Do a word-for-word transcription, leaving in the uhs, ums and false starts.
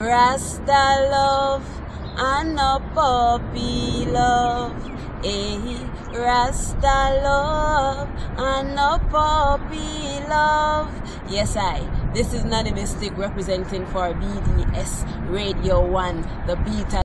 Rasta love and no puppy love. Eh, Rasta love and no puppy love. Yes, I. This is NANNY MISTIK representing for B D S Radio one, the beta.